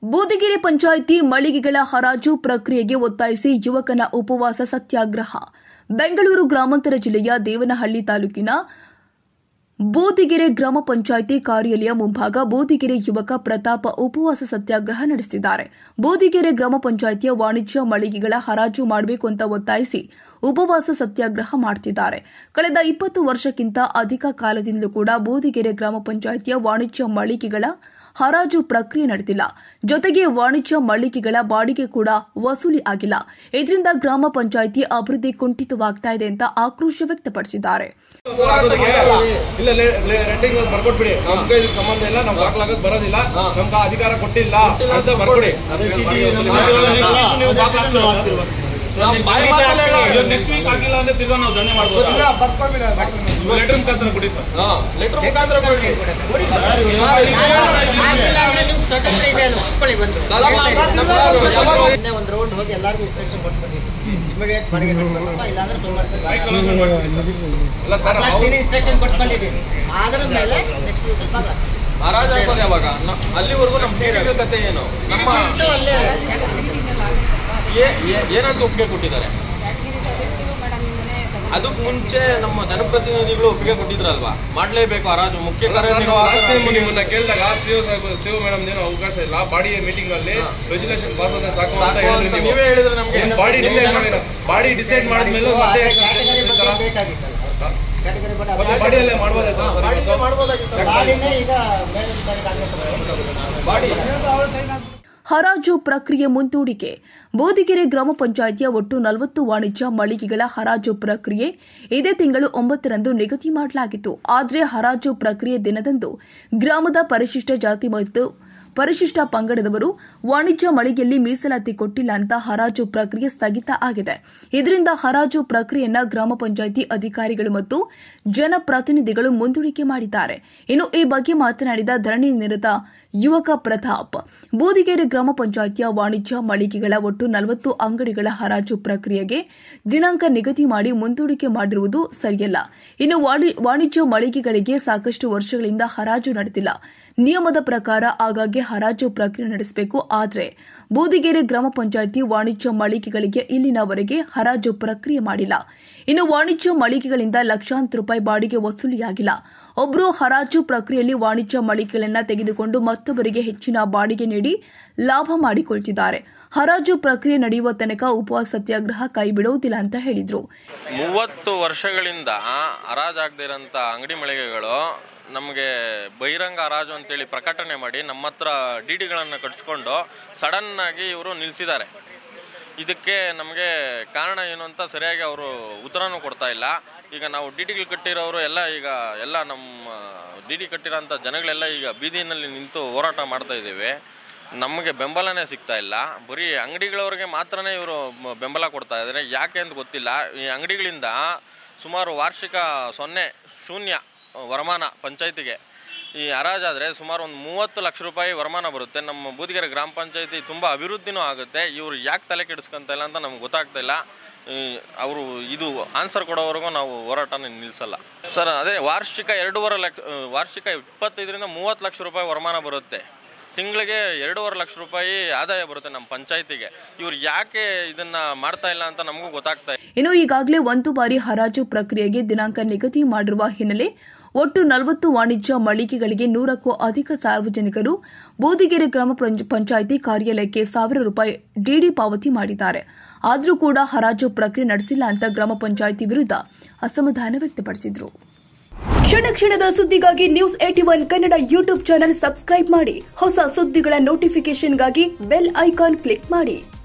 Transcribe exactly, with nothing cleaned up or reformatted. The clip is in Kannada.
ಬೂದಿಗೆರೆ ಪಂಚಾಯಿತಿ ಮಳಿಗೆಗಳ ಹರಾಜು ಪ್ರಕ್ರಿಯೆಗೆ ಒತ್ತಾಯಿಸಿ ಯುವಕನ ಉಪವಾಸ ಸತ್ಯಾಗ್ರಹ. ಬೆಂಗಳೂರು ಗ್ರಾಮಾಂತರ ಜಿಲ್ಲೆಯ ದೇವನಹಳ್ಳಿ ತಾಲೂಕಿನ ಬೂದಿಗೆರೆ ಗ್ರಾಮ ಪಂಚಾಯಿತಿ ಕಾರ್ಯಾಲಯ ಮುಂಭಾಗ ಬೂದಿಗೆರೆ ಯುವಕ ಪ್ರತಾಪ ಉಪವಾಸ ಸತ್ಯಾಗ್ರಹ ನಡೆಸಿದ್ದಾರೆ. ಬೂದಿಗೆರೆ ಗ್ರಾಮ ಪಂಚಾಯಿತಿಯ ವಾಣಿಜ್ಯ ಮಳಿಗೆಗಳ ಹರಾಜು ಮಾಡಬೇಕು ಅಂತ ಒತ್ತಾಯಿಸಿ ಉಪವಾಸ ಸತ್ಯಾಗ್ರಹ ಮಾಡುತ್ತಿದ್ದಾರೆ. ಕಳೆದ ಇಪ್ಪತ್ತು ವರ್ಷಕ್ಕಿಂತ ಅಧಿಕ ಕಾಲದಿಂದಲೂ ಕೂಡ ಬೂದಿಗೆರೆ ಗ್ರಾಮ ಪಂಚಾಯಿತಿಯ ವಾಣಿಜ್ಯ ಮಳಿಗೆಗಳ ಹರಾಜು ಪ್ರಕ್ರಿಯೆ ನಡೆದಿಲ್ಲ. ಜೊತೆಗೆ ವಾಣಿಜ್ಯ ಮಳಿಗೆಗಳ ಬಾಡಿಗೆ ಕೂಡ ವಸೂಲಿ ಆಗಿಲ್ಲ. ಇದರಿಂದ ಗ್ರಾಮ ಪಂಚಾಯಿತಿ ಅಭಿವೃದ್ಧಿ ಕುಂಠಿತವಾಗ್ತಾ ಇದೆ ಅಂತ ಆಕ್ರೋಶ ವ್ಯಕ್ತಪಡಿಸಿದ್ದಾರೆ. ಸಂಬಂಧ ಇಲ್ಲ, ನಾವು ದಾಖಲಾಗಕ್ಕೆ ಬರೋದಿಲ್ಲ, ನಮ್ಗೆ ಅಧಿಕಾರ ಕೊಟ್ಟಿಲ್ಲ ಅಂತ ಬರ್ಕೊಡಿ. ನೆಕ್ಸ್ಟ್ ವೀಕ್ ಆಗಿಲ್ಲ ಅಂದ್ರೆ ತಿರ್ಗಾ ನಾವು ಧನ್ಯ ಮಾಡ್ಬೋದು. ಲೆಟರ್ ಮುಖಾಂತರ ಕೊಡಿ ಸರ್. ಲೆಟರ್ ಮುಖಾಂತರ ಕೊಡಿ. ಒಂದು ರೌಂಡ್ ಹೋಗಿ ಎಲ್ಲರಿಗೂ ಇನ್ಸ್ಟ್ರಕ್ಷನ್ ಕೊಟ್ಬಿಡಿ. ಇಮಿಡಿಯೇಟ್ ಬಾಡಿಗೆ ಇಲ್ಲಾಂದ್ರೆ ಇನ್ಸ್ಟ್ರಕ್ಷನ್ ಕೊಟ್ಟು ಬಂದಿದ್ದೀವಿ. ಅದರ ಮೇಲೆ ನೆಕ್ಸ್ಟ್ ವೀಕ್ ಹರಾಜು ಹಾಕೋದು ಯಾವಾಗ? ಅಲ್ಲಿವರೆಗೂ ನಮ್ಮ ಕತೆ ಏನು? ನಮ್ಮ ಏನಂತ ಒಪ್ಪಿಗೆ ಕೊಟ್ಟಿದ್ದಾರೆ? ಅದಕ್ಕೆ ಮುಂಚೆ ನಮ್ಮ ಜನಪ್ರತಿನಿಧಿಗಳು ಒಪ್ಪಿಗೆ ಕೊಟ್ಟಿದ್ರಲ್ವಾ, ಮಾಡ್ಲೇಬೇಕು ಹರಾಜು. ಮುಖ್ಯ ನಿಮ್ಮನ್ನ ಕೇಳಿದಾಗ ಸಿಒ ಮೇಡಮ್ ಏನೋ ಅವಕಾಶ ಇಲ್ಲ, ಬಾಡಿ ಮೀಟಿಂಗ್ ಅಲ್ಲಿ ರೆಜುಲೇಷನ್ ಪಾಸ್ ಆದ್ರೆ ಸಾಕು ಅಂತ ಹೇಳಿದ್ರೆ ನೀವೇ ಹೇಳಿದ್ರೆ ನಮ್ಗೆ ಬಾಡಿ ಡಿಸೈಡ್ ಮಾಡಿರೋ ಬಾಡಿ ಡಿಸೈಡ್ ಮಾಡಿದ್ಮೇಲೆ ಬಾಡಿಯಲ್ಲೇ ಮಾಡ್ಬೋದಾಗಿತ್ತು. ಹರಾಜು ಪ್ರಕ್ರಿಯೆ ಮುಂದೂಡಿಕೆ. ಬೂದಿಗೆರೆ ಗ್ರಾಮ ಪಂಚಾಯಿತಿಯ ಒಟ್ಟು ನಲವತ್ತು ವಾಣಿಜ್ಯ ಮಳಿಗೆಗಳ ಹರಾಜು ಪ್ರಕ್ರಿಯೆ ಇದೇ ತಿಂಗಳು ಒಂಬತ್ತರಂದು ನಿಗದಿ ಮಾಡಲಾಗಿತ್ತು. ಆದರೆ ಹರಾಜು ಪ್ರಕ್ರಿಯೆ ದಿನದಂದು ಗ್ರಾಮದ ಪರಿಶಿಷ್ಟ ಜಾತಿ ಮತ್ತು ಪರಿಶಿಷ್ಟ ಪಂಗಡದವರು ವಾಣಿಜ್ಯ ಮಳಿಗೆಯಲ್ಲಿ ಮೀಸಲಾತಿ ಕೊಟ್ಟಿಲ್ಲ ಅಂತ ಹರಾಜು ಪ್ರಕ್ರಿಯೆ ಸ್ಥಗಿತ ಆಗಿದೆ. ಇದರಿಂದ ಹರಾಜು ಪ್ರಕ್ರಿಯೆಯನ್ನ ಗ್ರಾಮ ಪಂಚಾಯಿತಿ ಅಧಿಕಾರಿಗಳು ಮತ್ತು ಜನಪ್ರತಿನಿಧಿಗಳು ಮುಂದೂಡಿಕೆ ಮಾಡಿದ್ದಾರೆ. ಇನ್ನು ಈ ಬಗ್ಗೆ ಮಾತನಾಡಿದ ಧರಣಿ ನಿರತ ಯುವಕ ಪ್ರತಾಪ್, ಬೂದಿಗೆರೆ ಗ್ರಾಮ ಪಂಚಾಯಿತಿಯ ವಾಣಿಜ್ಯ ಮಳಿಗೆಗಳ ಒಟ್ಟು ನಲವತ್ತು ಅಂಗಡಿಗಳ ಹರಾಜು ಪ್ರಕ್ರಿಯೆಗೆ ದಿನಾಂಕ ನಿಗದಿ ಮಾಡಿ ಮುಂದೂಡಿಕೆ ಮಾಡಿರುವುದು ಸರಿಯಲ್ಲ. ಇನ್ನು ವಾಣಿಜ್ಯ ಮಳಿಗೆಗಳಿಗೆ ಸಾಕಷ್ಟು ವರ್ಷಗಳಿಂದ ಹರಾಜು ನಡೆದಿಲ್ಲ. ನಿಯಮದ ಪ್ರಕಾರ ಆಗಾಗ್ಗೆ ಹರಾಜು ಪ್ರಕ್ರಿಯೆ ನಡೆಸಬೇಕು. ಆದರೆ ಬೂದಿಗೆರೆ ಗ್ರಾಮ ಪಂಚಾಯಿತಿ ವಾಣಿಜ್ಯ ಮಳಿಗೆಗಳಿಗೆ ಇಲ್ಲಿನವರೆಗೆ ಹರಾಜು ಪ್ರಕ್ರಿಯೆ ಮಾಡಿಲ್ಲ. ಇನ್ನು ವಾಣಿಜ್ಯ ಮಳಿಗೆಗಳಿಂದ ಲಕ್ಷಾಂತರ ರೂಪಾಯಿ ಬಾಡಿಗೆ ವಸೂಲಿಯಾಗಿಲ್ಲ. ಒಬ್ಬರು ಹರಾಜು ಪ್ರಕ್ರಿಯೆಯಲ್ಲಿ ವಾಣಿಜ್ಯ ಮಳಿಗೆಗಳನ್ನು ತೆಗೆದುಕೊಂಡು ಮತ್ತೊಬ್ಬರಿಗೆ ಹೆಚ್ಚಿನ ಬಾಡಿಗೆ ನೀಡಿ ಲಾಭ ಮಾಡಿಕೊಳ್ತಿದ್ದಾರೆ. ಹರಾಜು ಪ್ರಕ್ರಿಯೆ ನಡೆಯುವ ತನಕ ಉಪವಾಸ ಸತ್ಯಾಗ್ರಹ ಕೈಬಿಡುವುದಿಲ್ಲ ಅಂತ ಹೇಳಿದ್ರು. ಮೂವತ್ತು ವರ್ಷಗಳಿಂದ ಹರಾಜಾಗದಿರಂತ ಅಂಗಡಿ ಮಳಿಗೆಗಳು ನಮಗೆ ಬಹಿರಂಗ ಹರಾಜು ಅಂತೇಳಿ ಪ್ರಕಟಣೆ ಮಾಡಿ ನಮ್ಮ ಹತ್ರ ಡಿಡಿಗಳನ್ನು ಕಟ್ಸ್ಕೊಂಡು ಸಡನ್ ಆಗಿ ಇವರು ನಿಲ್ಲಿಸಿದ್ದಾರೆ. ಇದಕ್ಕೆ ನಮಗೆ ಕಾರಣ ಏನು ಅಂತ ಸರಿಯಾಗಿ ಅವರು ಉತ್ತರನೂ ಕೊಡ್ತಾ ಇಲ್ಲ. ಈಗ ನಾವು ಡಿ ಡಿಗಳು ಕಟ್ಟಿರೋರು ಎಲ್ಲ ಈಗ ಎಲ್ಲ ನಮ್ಮ ಡಿ ಡಿ ಕಟ್ಟಿರೋಂಥ ಜನಗಳೆಲ್ಲ ಈಗ ಬೀದಿನಲ್ಲಿ ನಿಂತು ಹೋರಾಟ ಮಾಡ್ತಾ ಇದ್ದೇವೆ. ನಮಗೆ ಬೆಂಬಲನೇ ಸಿಗ್ತಾ ಇಲ್ಲ. ಬರೀ ಅಂಗಡಿಗಳವ್ರಿಗೆ ಮಾತ್ರನೇ ಇವರು ಬೆಂಬಲ ಕೊಡ್ತಾ ಇದ್ದಾರೆ. ಯಾಕೆ ಅಂತ ಗೊತ್ತಿಲ್ಲ. ಈ ಅಂಗಡಿಗಳಿಂದ ಸುಮಾರು ವಾರ್ಷಿಕ ಸೊನ್ನೆ ಶೂನ್ಯ ವರಮಾನ ಪಂಚಾಯತಿಗೆ. ಈ ಹರಾಜಾದರೆ ಸುಮಾರು ಒಂದು ಮೂವತ್ತು ಲಕ್ಷ ರೂಪಾಯಿ ವರಮಾನ ಬರುತ್ತೆ. ನಮ್ಮ ಬೂದಿಗೆರೆ ಗ್ರಾಮ ಪಂಚಾಯತಿ ತುಂಬ ಅಭಿವೃದ್ಧಿನೂ ಆಗುತ್ತೆ. ಇವರು ಯಾಕೆ ತಲೆ ಕೆಡಿಸ್ಕೊಂತ ಇಲ್ಲ ಅಂತ ನಮ್ಗೆ ಗೊತ್ತಾಗ್ತಾ ಇಲ್ಲ. ಅವರು ಇದು ಆನ್ಸರ್ ಕೊಡೋವರೆಗೂ ನಾವು ಹೋರಾಟನ ನಿಲ್ಲಿಸಲ್ಲ ಸರ್. ಅದೇ ವಾರ್ಷಿಕ ಎರಡೂವರೆ ಲಕ್ಷ ವಾರ್ಷಿಕ ಇಪ್ಪತ್ತೈದರಿಂದ ಮೂವತ್ತು ಲಕ್ಷ ರೂಪಾಯಿ ವರಮಾನ ಬರುತ್ತೆ. ತಿಂಗಳಿಗೆ ಎರಡೂವರೆ ಲಕ್ಷ ರೂಪಾಯಿ ಆದಾಯ ಬರುತ್ತೆ ನಮ್ಮ ಪಂಚಾಯತಿಗೆ. ಇವ್ರು ಯಾಕೆ ಇದನ್ನ ಮಾಡ್ತಾ ಇಲ್ಲ ಅಂತ ನಮಗೂ ಗೊತ್ತಾಗ್ತಾ ಇಲ್ಲ. ಇನ್ನು ಈಗಾಗಲೇ ಒಂದು ಬಾರಿ ಹರಾಜು ಪ್ರಕ್ರಿಯೆಗೆ ದಿನಾಂಕ ನಿಗದಿ ಮಾಡಿರುವ ಹಿನ್ನೆಲೆ ಒಟ್ಟು ನಲವತ್ತು ವಾಣಿಜ್ಯ ಮಳಿಗೆಗಳಿಗೆ ನೂರಕ್ಕೂ ಅಧಿಕ ಸಾರ್ವಜನಿಕರು ಬೂದಿಗೆರೆ ಗ್ರಾಮ ಪಂಚಾಯಿತಿ ಕಾರ್ಯಾಲಯಕ್ಕೆ ಸಾವಿರ ರೂಪಾಯಿ ಡಿಡಿ ಪಾವತಿ ಮಾಡಿದ್ದಾರೆ. ಆದರೂ ಕೂಡ ಹರಾಜು ಪ್ರಕ್ರಿಯೆ ನಡೆಸಿಲ್ಲ ಅಂತ ಗ್ರಾಮ ಪಂಚಾಯಿತಿ ವಿರುದ್ಧ ಅಸಮಾಧಾನ ವ್ಯಕ್ತಪಡಿಸಿದರು. ಕ್ಷಣ ಕ್ಷಣದ ಸುದ್ದಿಗಾಗಿ news eighty one Kannada YouTube channel subscribe ಮಾಡಿ. ಹೊಸ ಸುದ್ದಿಗಳ ನೋಟಿಫಿಕೇಶನ್ಗಾಗಿ ಬೆಲ್ ಐಕಾನ್ ಕ್ಲಿಕ್ ಮಾಡಿ.